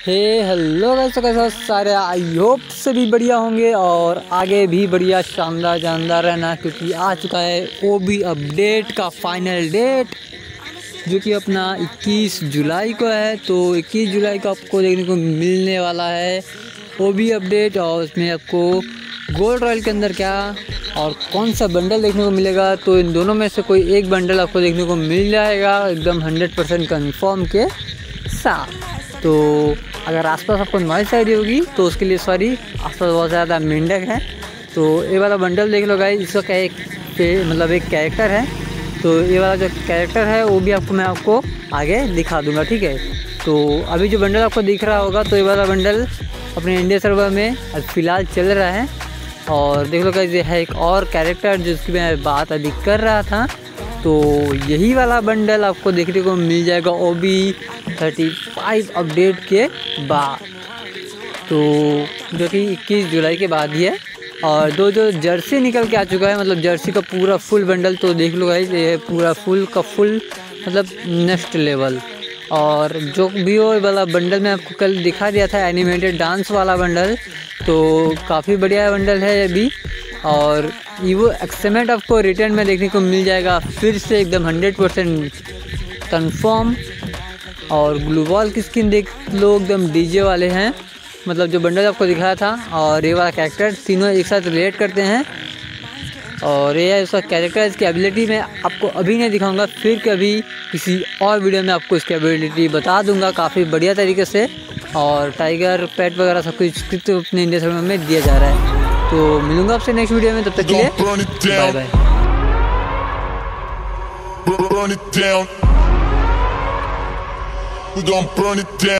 Hello guys, तो कैसे हो सारे। आई होप से भी बढ़िया होंगे और आगे भी बढ़िया शानदार जानदार रहना, क्योंकि आ चुका है ओबी अपडेट का फाइनल डेट, जो कि अपना 21 जुलाई को है। तो 21 जुलाई को आपको देखने को मिलने वाला है ओबी अपडेट, और उसमें आपको गोल्ड रॉयल के अंदर क्या और कौन सा बंडल देखने को मिलेगा। तो इन दोनों में से कोई एक बंडल आपको देखने को मिल जाएगा एकदम 100% कन्फर्म के साथ। तो अगर आसपास आपको नॉइस आ रही होगी तो उसके लिए सॉरी, आसपास बहुत ज़्यादा मेंढक है। तो ये वाला बंडल देख लो गाइस, इसका क्या एक कैरेक्टर है। तो ये वाला जो कैरेक्टर है वो भी मैं आपको आगे दिखा दूंगा, ठीक है। तो अभी जो बंडल आपको दिख रहा होगा, तो ये वाला बंडल अपने इंडिया सर्वर में फ़िलहाल चल रहा है। और देख लो गाइस, ये है एक और कैरेक्टर जिसकी मैं बात अभी कर रहा था। तो यही वाला बंडल आपको देखने को मिल जाएगा ओबी 35 अपडेट के बाद, तो जो कि 21 जुलाई के बाद ही है। और जो जर्सी निकल के आ चुका है, मतलब जर्सी का पूरा फुल बंडल, तो देख लो गाइस, ये पूरा फुल का फुल मतलब नेक्स्ट लेवल। और जो भी वो वाला बंडल मैं आपको कल दिखा दिया था, एनिमेटेड डांस वाला बंडल, तो काफ़ी बढ़िया बंडल है अभी। और ईवो एक्समेंट आपको रिटर्न में देखने को मिल जाएगा फिर से एकदम 100% कन्फर्म। और ग्लू बॉल की स्किन देख लो, एकदम डीजे वाले हैं, मतलब जो बंडल आपको दिखाया था और ये वाला कैरेक्टर, तीनों एक साथ रिलेट करते हैं। और ये है उसका कैरेक्टर। इसकी एबिलिटी मैं आपको अभी नहीं दिखाऊंगा, फिर कभी किसी और वीडियो में आपको इसकी एबिलिटी बता दूंगा काफ़ी बढ़िया तरीके से। और टाइगर पेट वगैरह सब कुछ तो अपने इंडिया सर्वर में दिया जा रहा है। तो मिलूंगा आपसे नेक्स्ट वीडियो में, तब तक के लिए बाय बाय।